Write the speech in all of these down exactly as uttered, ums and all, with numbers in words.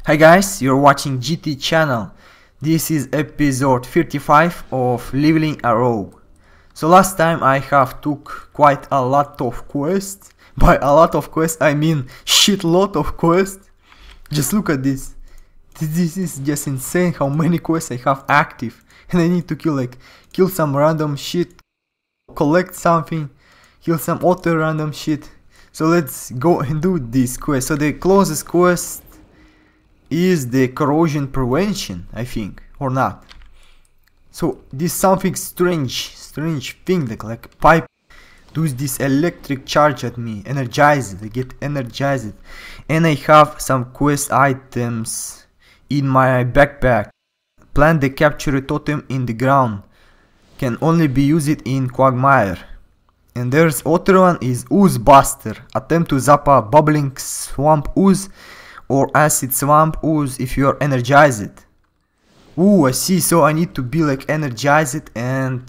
Hi guys, you're watching G T channel. This is episode thirty-five of Leveling a Rogue. So last time I have took quite a lot of quests. By a lot of quests I mean shitload of quests. Just look at this. This is just insane how many quests I have active. And I need to kill like kill some random shit, collect something, kill some other random shit. So let's go and do this quest. So the closest quest is the corrosion prevention, I think, or not. So this something strange, strange thing that like pipe does this electric charge at me, energize it, I get energized, and I have some quest items in my backpack. Plant the capture totem in the ground, can only be used in Quagmire. And there's other one is Ooze Buster, attempt to zap a bubbling swamp ooze or acid swamp ooze if you are energized. Ooh, I see, so I need to be like energized and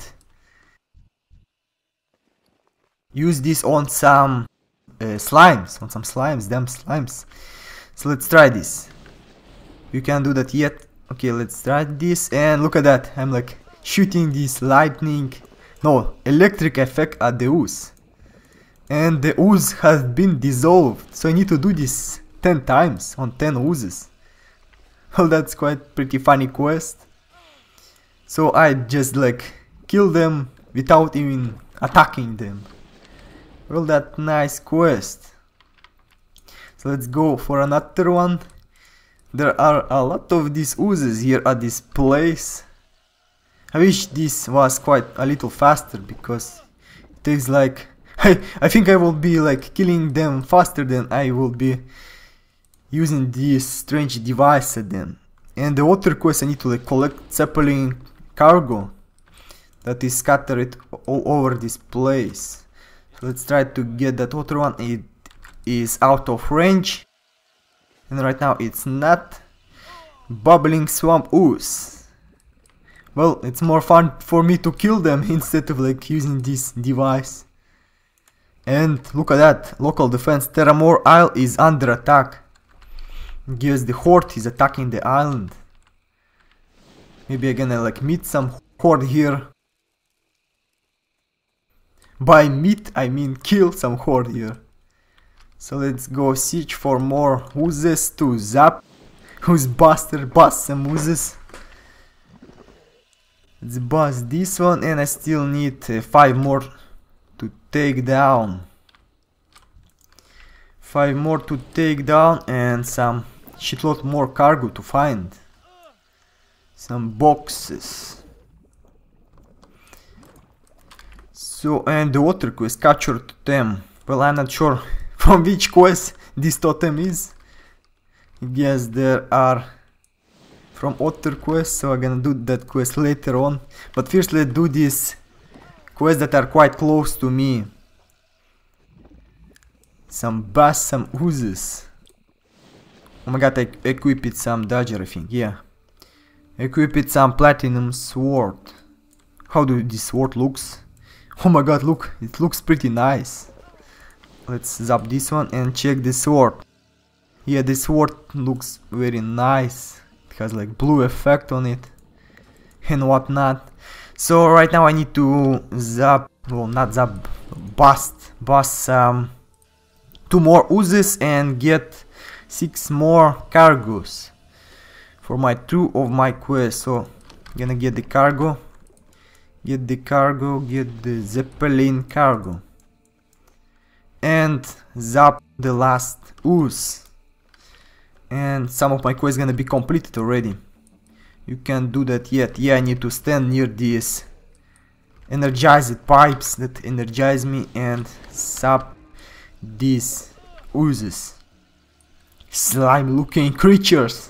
use this on some uh, slimes, on some slimes, damn slimes. So let's try this. You can't do that yet. Okay, let's try this, and look at that, I'm like shooting this lightning, no, electric effect at the ooze. And the ooze has been dissolved, so I need to do this ten times on ten oozes. Well, that's quite pretty funny quest. So I just like kill them without even attacking them. Well, that nice quest. So let's go for another one. There are a lot of these oozes here at this place. I wish this was quite a little faster, because it takes like I, I think I will be like killing them faster than I will be using this strange device at them. And the other quest, I need to like collect Zeppelin cargo that is scattered all over this place. So let's try to get that other one. It is out of range, and right now it's not. Bubbling swamp ooze. Well, it's more fun for me to kill them instead of like using this device. And look at that, local defense. Terramore Isle is under attack. Guess the horde is attacking the island. Maybe I'm gonna like meet some horde here. By meet I mean kill some horde here. So let's go search for more oozes to zap. Ooze Buster, bust some oozes. Let's bust this one, and I still need uh, five more to take down. Five more to take down, and some shitload more cargo to find. Some boxes. So, and the water quest, capture totem. Well, I'm not sure from which quest this totem is. I guess there are from other quests, so I'm gonna do that quest later on. But first let's do these quests that are quite close to me. Some bass, some oozes. Oh my god, I equipped some dodger, I think, yeah. Equipped some platinum sword. How do this sword looks? Oh my god, look, it looks pretty nice. Let's zap this one and check the sword. Yeah, this sword looks very nice. It has like blue effect on it and whatnot. So right now I need to zap, well not zap, bust, bust some two more oozes and get six more cargos for my two of my quests. So I'm gonna get the cargo, get the cargo, get the Zeppelin cargo, and zap the last ooze. And some of my quests gonna be completed already. You can't do that yet. Yeah, I need to stand near these energized pipes that energize me and zap these oozes. Slime looking creatures.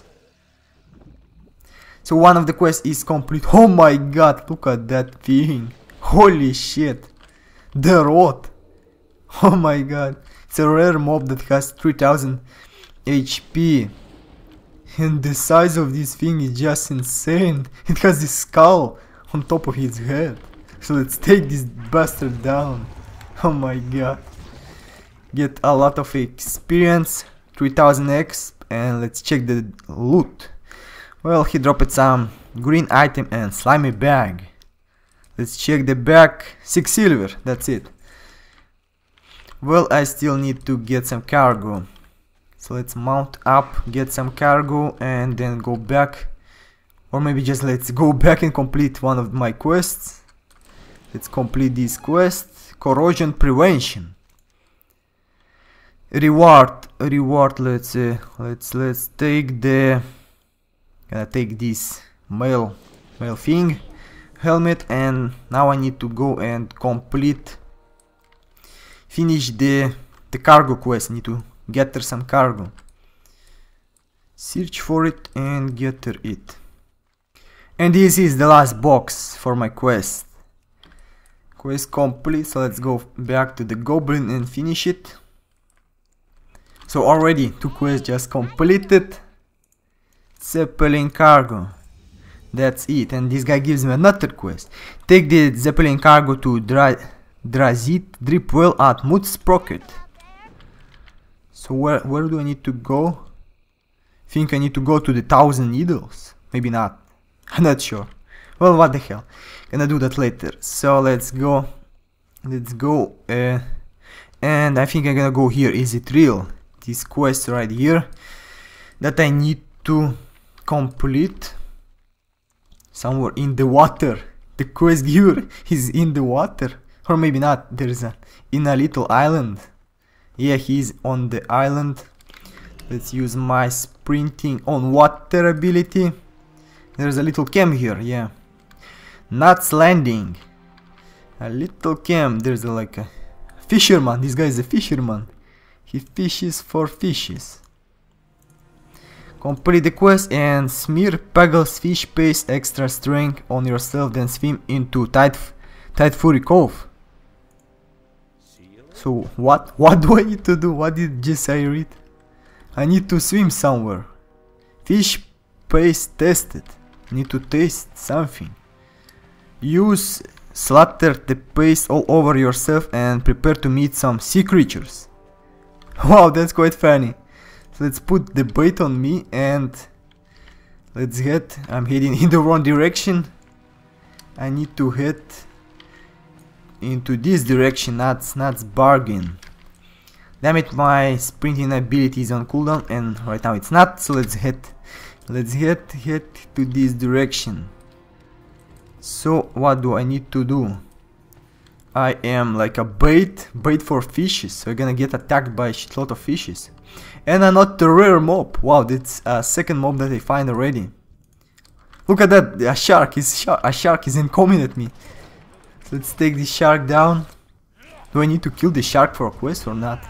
So one of the quests is complete. Oh my god, look at that thing. Holy shit. The rot. Oh my god. It's a rare mob that has three thousand H P, and the size of this thing is just insane. It has this skull on top of its head. So let's take this bastard down. Oh my god. Get a lot of experience, three thousand X and let's check the loot. Well, he dropped some green item and slimy bag. Let's check the bag. Six silver, that's it. Well, I still need to get some cargo. So let's mount up, get some cargo, and then go back. Or maybe just let's go back and complete one of my quests. Let's complete this quest. Corrosion prevention. Reward, reward. Let's uh, let's let's take the. Gonna take this mail, mail thing, helmet, and now I need to go and complete, finish the the cargo quest. I need to gather some cargo. Search for it and gather it. And this is the last box for my quest. Quest complete, so let's go back to the goblin and finish it. So already two quests just completed. Zeppelin cargo. That's it. And this guy gives me another quest. Take the Zeppelin cargo to Dra Drazit drip well at Mood Sprocket. So where where do I need to go? Think I need to go to the Thousand Needles? Maybe not. I'm not sure. Well, what the hell. Gonna do that later. So let's go. Let's go. Uh, and I think I'm gonna go here. Is it real? This quest right here that I need to complete somewhere in the water. The quest giver is in the water, or maybe not. There's a in a little island. Yeah, he's on the island. Let's use my sprinting on water ability. There's a little camp here. Yeah, Nuts Landing. A little camp. There's a, like a fisherman. This guy is a fisherman. He fishes for fishes. Complete the quest and smear Peggle's fish paste extra strength on yourself, then swim into Tide, Tide Fury Cove. So what? What do I need to do? What did just I read? I need to swim somewhere. Fish paste tested. I need to taste something. Use slaughter the paste all over yourself and prepare to meet some sea creatures. Wow, that's quite funny. So let's put the bait on me and let's head. I'm heading in the wrong direction. I need to head into this direction, not not bargain. Damn it, my sprinting ability is on cooldown and right now it's not. So let's head, let's head head to this direction. So what do I need to do? I am like a bait, bait for fishes. So we're gonna get attacked by a shitload of fishes. And I'm not the rare mob. Wow, that's a second mob that I find already. Look at that, a shark is sh a shark is incoming at me. So let's take this shark down. Do I need to kill the shark for a quest or not?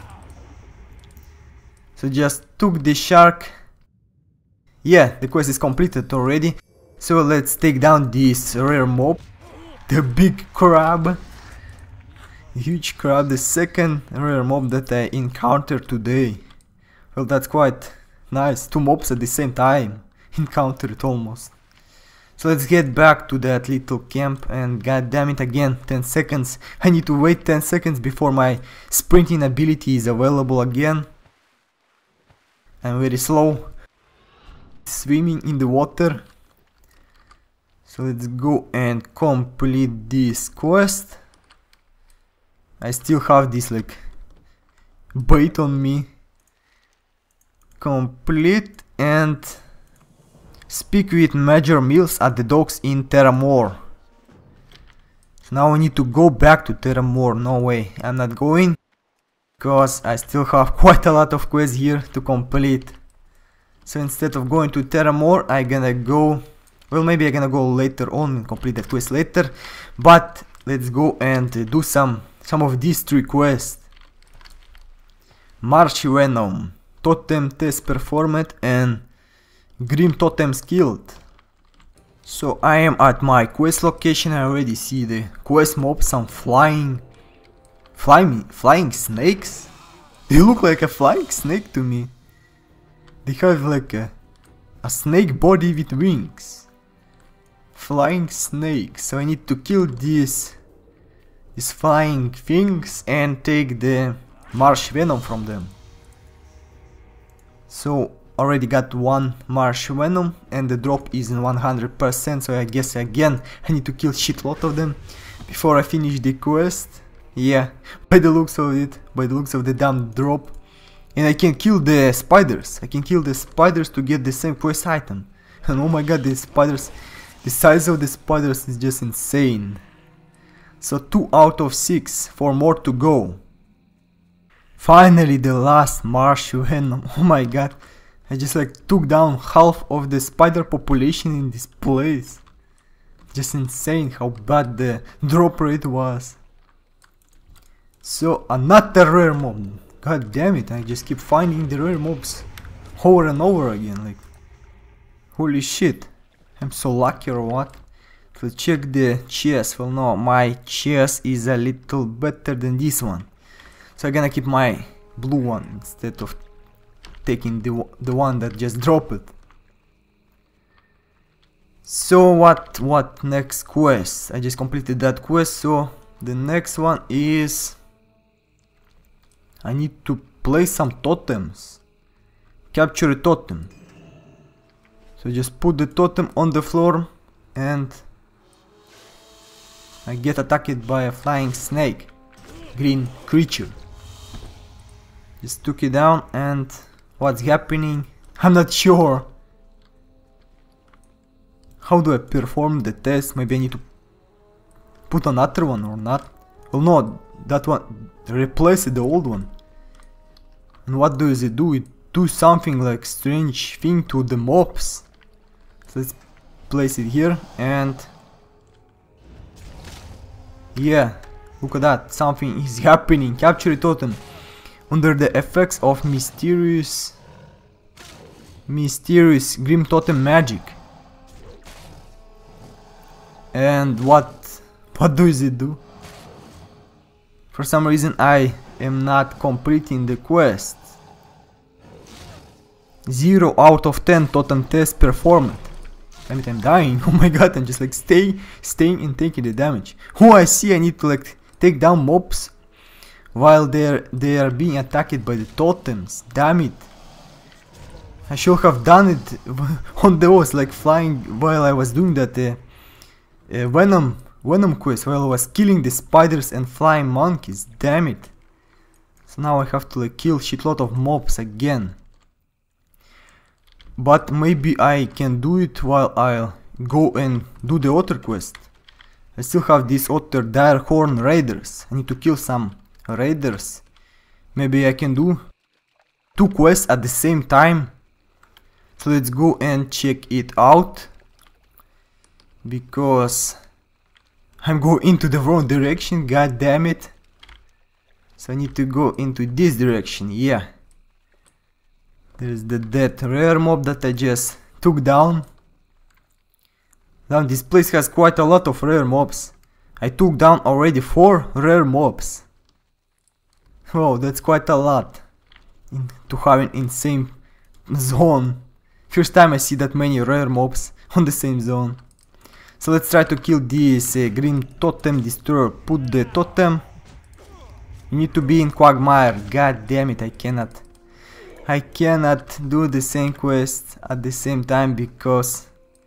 So just took the shark. Yeah, the quest is completed already. So let's take down this rare mob, the big crab. Huge crab, the second rare mob that I encountered today. Well, that's quite nice. Two mobs at the same time. Encountered almost. So let's get back to that little camp and god damn it again, ten seconds. I need to wait ten seconds before my sprinting ability is available again. I'm very slow. Swimming in the water. So let's go and complete this quest. I still have this like bait on me. Complete and speak with Major Mills at the docks in Terramore. So now I need to go back to Terramore. No way, I'm not going, because I still have quite a lot of quests here to complete. So instead of going to Terramore, I'm gonna go, well, maybe I'm gonna go later on and complete that quest later, but let's go and uh, do some some of these three quests. Marsh Venom, Totem test performed, and Grim Totem killed. So I am at my quest location. I already see the quest mob, some flying flying flying snakes. They look like a flying snake to me. They have like a, a snake body with wings. Flying snakes. So I need to kill these these flying things and take the Marsh Venom from them. So already got one Marsh Venom and the drop is in one hundred percent, so I guess again I need to kill shitload of them before I finish the quest. Yeah, by the looks of it, by the looks of the damn drop. And I can kill the spiders, I can kill the spiders to get the same quest item. And oh my god, the spiders, the size of the spiders is just insane. So two out of six, four more to go. Finally the last Marsh Venom, oh my god. I just like took down half of the spider population in this place. Just insane how bad the drop rate was. So another rare mob. God damn it, I just keep finding the rare mobs over and over again, like holy shit. I'm so lucky or what? Let's check the chest. Well no, my chest is a little better than this one. So I'm gonna keep my blue one instead of taking the, the one that just dropped it. So what what next quest? I just completed that quest, so the next one is I need to place some totems. Capture a totem. So just put the totem on the floor and I get attacked by a flying snake. Green creature. Just took it down and what's happening? I'm not sure. How do I perform the test? Maybe I need to put another one or not? Well no, that one replace the old one. And what does it do? It do something like strange thing to the mobs. So let's place it here and yeah, look at that, something is happening. Capture a totem under the effects of mysterious mysterious grim totem magic. And what what does it do? For some reason I am not completing the quest. Zero out of ten totem test performed. I mean, I'm dying. Oh my god, I'm just like stay, staying and taking the damage. Oh, I see. I need to like take down mobs while they're they are being attacked by the totems. Damn it! I should have done it on those, like flying while I was doing that uh, uh, Venom Venom quest while I was killing the spiders and flying monkeys. Damn it! So now I have to like kill shitload of mobs again. But maybe I can do it while I'll go and do the other quest. I still have these other Direhorn raiders. I need to kill some raiders. Maybe I can do two quests at the same time. So let's go and check it out. Because I'm going into the wrong direction, god damn it. So I need to go into this direction, yeah. There's the dead rare mob that I just took down. Now this place has quite a lot of rare mobs. I took down already four rare mobs. Oh, that's quite a lot in, to have an insane zone. First time I see that many rare mobs on the same zone. So let's try to kill this uh, green totem destroyer. Put the totem. You need to be in Quagmire. God damn it, I cannot. I cannot do the same quest at the same time because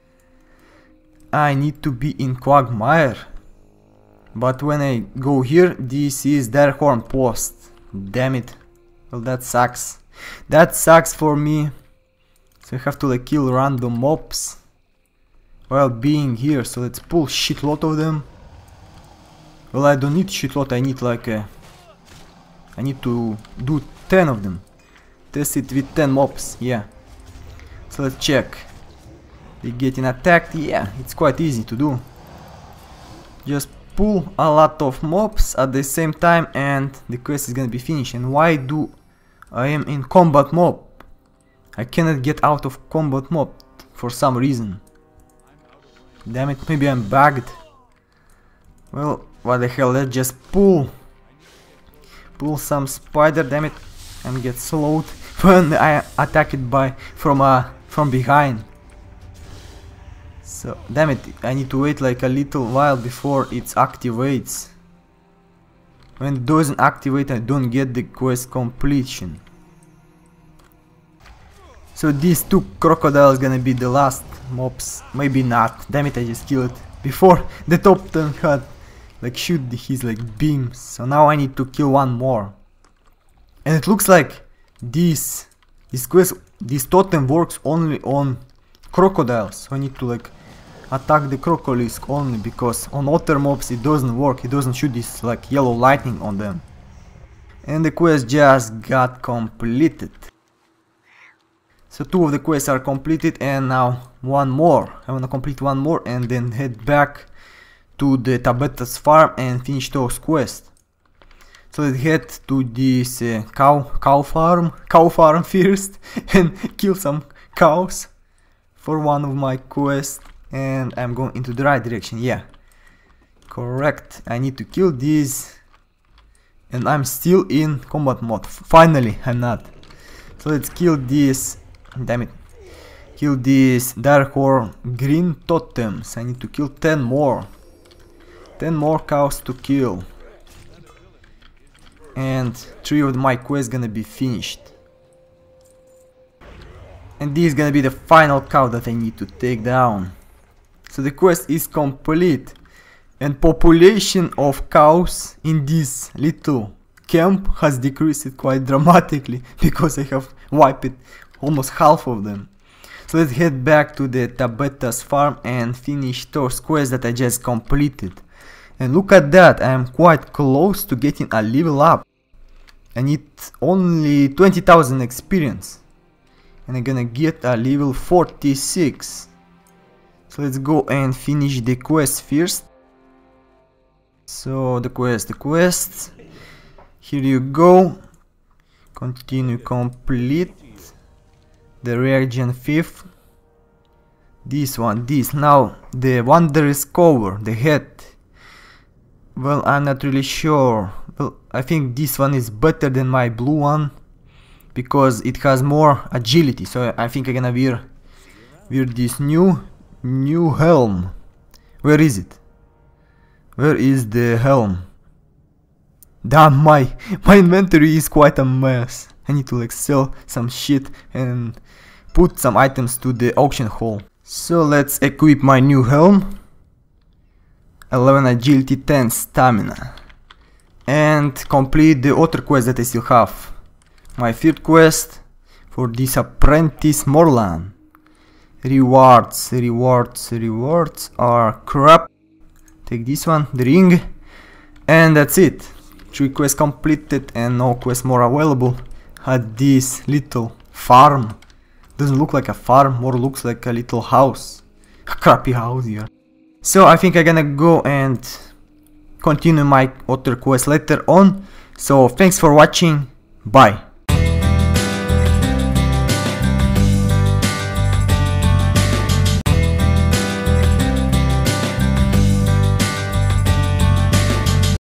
I need to be in Quagmire. But when I go here, this is Direhorn Post. Damn it. Well, that sucks. That sucks for me. So I have to like kill random mobs while being here. So let's pull shitload of them. Well, I don't need shitload. I need like a... I need to do ten of them. Test it with ten mobs, yeah. So let's check. They getting attacked, yeah, it's quite easy to do. Just pull a lot of mobs at the same time and the quest is gonna be finished. And why do I am in combat mob? I cannot get out of combat mob for some reason. Damn it, maybe I'm bugged. Well, what the hell, let's just pull. Pull some spider, damn it. And get slowed when I am attacked by from uh from behind. So damn it, I need to wait like a little while before it activates. When it doesn't activate, I don't get the quest completion. So these two crocodiles gonna be the last mobs. Maybe not. Damn it, I just killed it before the top ten had like shoot his like beams. So now I need to kill one more. And it looks like this this quest, this totem works only on crocodiles. So I need to like attack the crocodiles only, because on other mobs it doesn't work. It doesn't shoot this like yellow lightning on them. And the quest just got completed. So two of the quests are completed, and now one more. I wanna complete one more and then head back to the Tabetha's farm and finish those quests. So let's head to this uh, cow cow farm cow farm first and kill some cows for one of my quests. And I'm going into the right direction. Yeah, correct. I need to kill these, and I'm still in combat mode. Finally, I'm not. So let's kill this. Damn it. Kill these Darkhorn green totems. I need to kill ten more. ten more cows to kill. And three of my quests gonna be finished. And this is gonna be the final cow that I need to take down. So the quest is complete. And population of cows in this little camp has decreased quite dramatically, because I have wiped almost half of them. So let's head back to the Tabetha's farm and finish those quests that I just completed. And look at that, I am quite close to getting a level up. I need only twenty thousand experience. And I'm gonna get a level forty-six. So let's go and finish the quest first. So the quest, the quest. Here you go. Continue complete. The reaction fifth. This one, this. Now the wondrous cover, the head. Well, I'm not really sure. Well, I think this one is better than my blue one, because it has more agility. So I think I'm gonna wear wear this new new helm. Where is it? Where is the helm? Damn, my my inventory is quite a mess. I need to like sell some shit and put some items to the auction hall. So let's equip my new helm. eleven agility, ten stamina. And complete the other quest that I still have. My third quest for this apprentice Morlan. Rewards, rewards, rewards are crap. Take this one, the ring. And that's it. Three quests completed and no quest more available at this little farm. Doesn't look like a farm, more looks like a little house. A crappy house here. So I think I'm gonna go and continue my other quest later on. So thanks for watching. Bye.